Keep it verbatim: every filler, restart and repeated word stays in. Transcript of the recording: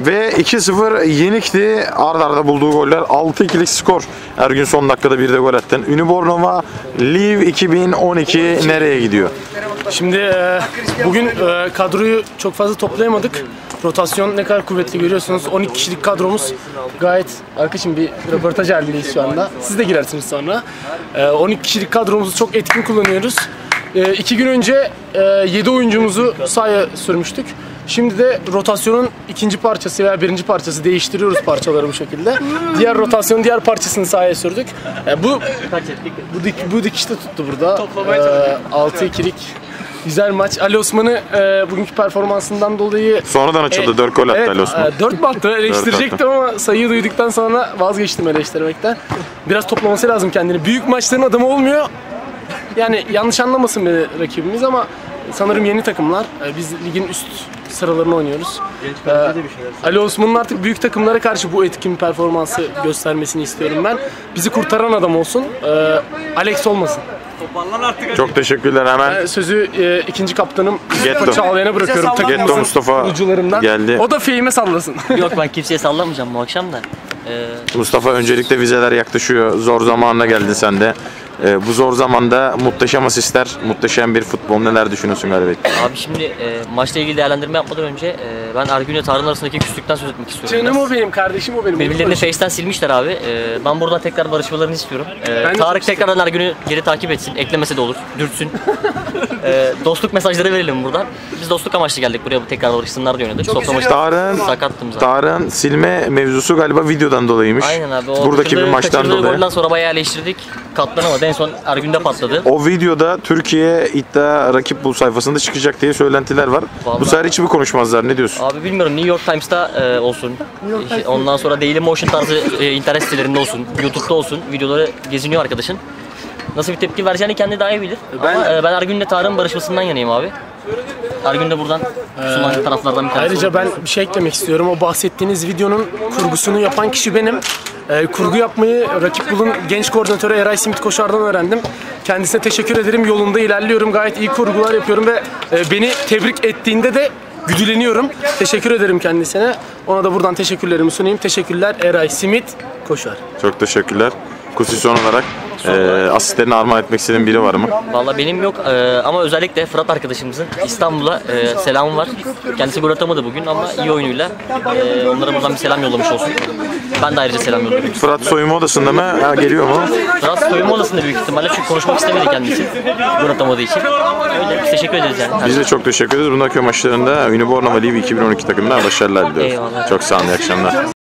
Ve iki sıfır yenikti. Arda arda bulduğu goller. altı ikilik skor. Ergün son dakikada bir de gol attın. Unibornova Live iki bin on iki nereye gidiyor? Şimdi e, bugün e, kadroyu çok fazla toplayamadık. Rotasyon ne kadar kuvvetli görüyorsunuz. on iki kişilik kadromuz gayet... Arkadaşım bir röportaj halindeyiz şu anda. Siz de girersiniz sonra. E, on iki kişilik kadromuzu çok etkin kullanıyoruz. E, iki gün önce e, yedi oyuncumuzu sahaya sürmüştük. Şimdi de rotasyonun ikinci parçası veya birinci parçası, değiştiriyoruz parçaları bu şekilde. Diğer rotasyonun diğer parçasını sahaya sürdük. E, bu bu, dik, bu dikişte tuttu burada. E, altı ikilik güzel maç. Ali Osman'ı e, bugünkü performansından dolayı... Sonradan açıldı. E, dört gol attı evet, Ali Osman. E, dört mü attı? Eleştirecektim ama sayıyı duyduktan sonra vazgeçtim eleştirmekten. Biraz toplaması lazım kendini. Büyük maçların adamı olmuyor. Yani yanlış anlamasın beni rakibimiz ama sanırım yeni takımlar. E, biz ligin üst sıralarını oynuyoruz. Ee, Ali Osman'ın artık büyük takımlara karşı bu etkin performansı göstermesini istiyorum ben. Bizi kurtaran adam olsun. Ee, Alex olmasın. Çok teşekkürler hemen. Ben sözü e, ikinci kaptanım Getto Çağlayan'a bırakıyorum. Getto Mustafa geldi. O da feyime sallasın. Yok, ben kimseye sallamayacağım bu akşam da. Ee... Mustafa, öncelikle vizeler yaklaşıyor. Zor zamanına geldin sen de. Ee, bu zor zamanda muhteşem asistler, muhteşem bir futbol. Neler düşünüyorsun Galibet? Abi şimdi e, maçla ilgili değerlendirme yapmadan önce e, ben Ergün ile Tarık'ın arasındaki küslükten söz etmek istiyorum. Canım o benim, kardeşim o benim. Birbirlerini Face'ten silmişler abi. E, ben buradan tekrar barışmalarını istiyorum. E, Ben Tarık tekrardan Ergün'ü geri takip etsin, eklemese de olur, dürtsün. e, dostluk mesajları verelim buradan. Biz dostluk amaçlı geldik buraya, tekrar barışsınlar diye oynadık. Tarık'ın Tarık'ın silme mevzusu galiba videodan dolayıymış. Aynen abi. O buradaki kaçırdığı, bir maçtan dolayı. Golden sonra bayağı eleştirdik. Katlanamadı. En son Ergün'de patladı. O videoda Türkiye iddia rakip bul sayfasında çıkacak diye söylentiler var. Vallahi. Bu sefer hiç mi konuşmazlar? Ne diyorsun? Abi bilmiyorum, New York Times'ta e, olsun. İşte ondan sonra Daily Motion tarzı e, internet sitelerinde olsun, YouTube'da olsun. Videoları geziniyor arkadaşın. Nasıl bir tepki vereceğini kendi daha iyi bilir. Ben, Ama e, ben Ergün'le Tarık'ın barışmasından yanayım abi. Ergün de buradan Müslüman ee, taraflardan bir tanesi. Ayrıca ben bir şey eklemek istiyorum. O bahsettiğiniz videonun kurgusunu yapan kişi benim. Ee, kurgu yapmayı Rakip Bul'un genç koordinatörü Eray Simit Koşar'dan öğrendim. Kendisine teşekkür ederim. Yolunda ilerliyorum. Gayet iyi kurgular yapıyorum ve e, beni tebrik ettiğinde de güdüleniyorum. Teşekkür ederim kendisine. Ona da buradan teşekkürlerimi sunayım. Teşekkürler Eray Simit Koşar. Çok teşekkürler. Kusi son olarak e, asistlerini armağan etmek istediğin biri var mı? Vallahi benim yok e, ama özellikle Fırat arkadaşımızın İstanbul'a e, selamı var. Kendisi gol atamadı bugün ama iyi oyunuyla e, onlara buradan bir selam yollamış olsun. Ben de ayrıca selam yolluyorum. Fırat soyunma odasında mı? Ha, geliyor mu? Fırat soyunma odasında büyük ihtimalle, çünkü konuşmak istemedi kendisi gol atamadığı için. Öyle, biz teşekkür ederiz yani. Biz de çok teşekkür ederiz. Bundan köy maçlarında Unibornova Live iki bin on iki takımına başarılar diliyoruz. Eyvallah. Çok sağ olun, iyi akşamlar.